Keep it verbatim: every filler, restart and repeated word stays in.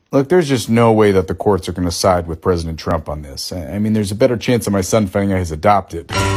Look, there's just no way that the courts are going to side with President Trump on this. I mean, there's a better chance of my son finding out he's adopted.